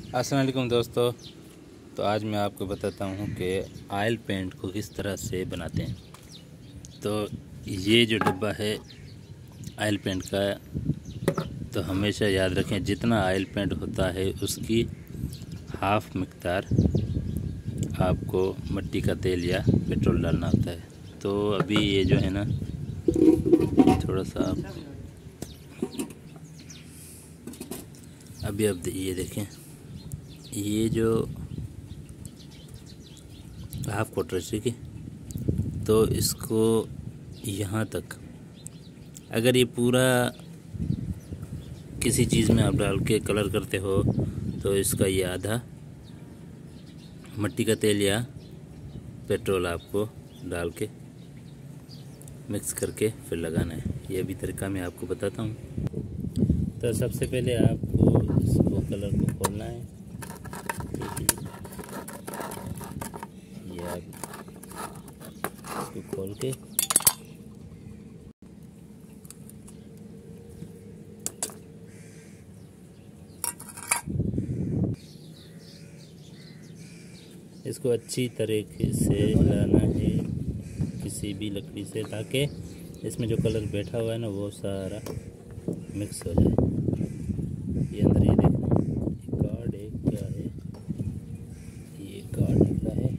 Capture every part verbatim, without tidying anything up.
अस्सलाम वालेकुम दोस्तों। तो आज मैं आपको बताता हूँ कि ऑयल पेंट को किस तरह से बनाते हैं। तो ये जो डब्बा है ऑयल पेंट का, तो हमेशा याद रखें जितना ऑयल पेंट होता है उसकी हाफ मिक़दार आपको मिट्टी का तेल या पेट्रोल डालना होता है। तो अभी ये जो है ना थोड़ा सा अभी अब ये देखें, ये जो हाफ क्वार्टर ठीक है, तो इसको यहाँ तक अगर ये पूरा किसी चीज़ में आप डाल के कलर करते हो तो इसका ये आधा मिट्टी का तेल या पेट्रोल आपको डाल के मिक्स करके फिर लगाना है। ये भी तरीका मैं आपको बताता हूँ। तो सबसे पहले आपको इसको कलर को खोलना है। ये आप इसको खोल के इसको अच्छी तरीके से हिलाना है किसी भी लकड़ी से, ताकि इसमें जो कलर बैठा हुआ है ना वो सारा मिक्स हो जाए। ये अंदर ये देखो कार्ड है, क्या है ये कार्ड निकला है।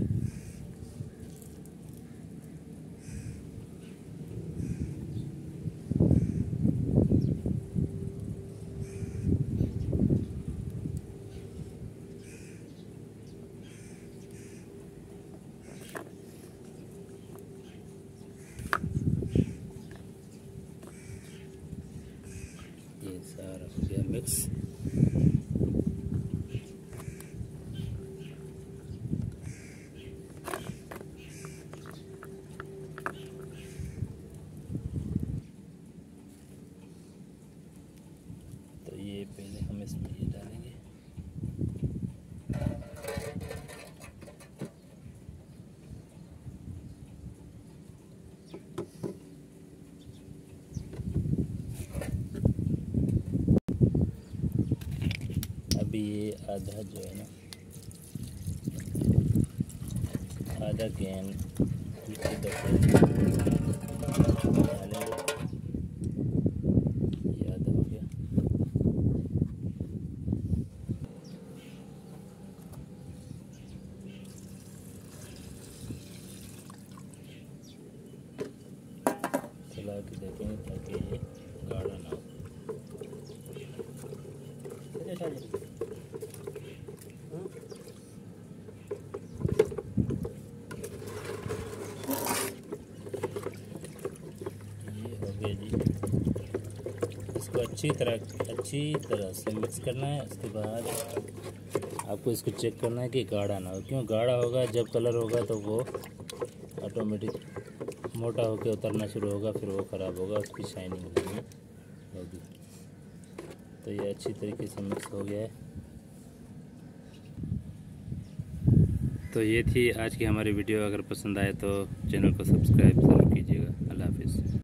ये सारा हो गया मिक्स। तो ये पहले हम इसमें ये डालेंगे। अभी ये आधा जो है ना आधा कैन मिट्टी का तेल डालेंगे। ये आधा हो गया। चला के देखेंगे ताकि ये गाढ़ा ना हो। इसको अच्छी तरह अच्छी तरह से मिक्स करना है। उसके बाद आपको इसको चेक करना है कि गाढ़ा ना हो। क्यों गाढ़ा होगा, जब कलर होगा तो वो ऑटोमेटिक मोटा होकर उतरना शुरू होगा, फिर वो ख़राब होगा, उसकी शाइनिंग नहीं होगी। तो ये अच्छी तरीके से मिक्स हो गया है। तो ये थी आज की हमारी वीडियो। अगर पसंद आए तो चैनल को सब्सक्राइब ज़रूर कीजिएगा। अल्लाह हाफिज़।